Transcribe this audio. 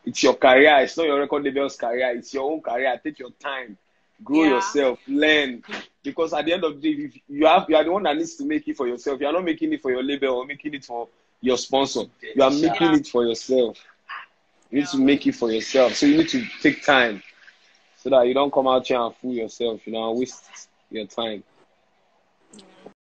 It's your career. It's not your record label's career. It's your own career. Take your time. Grow yourself. Learn. Because at the end of the day, you are the one that needs to make it for yourself. You are not making it for your label or making it for your sponsor. You are making it for yourself. You need to make it for yourself. So you need to take time so that you don't come out here and fool yourself, and waste your time.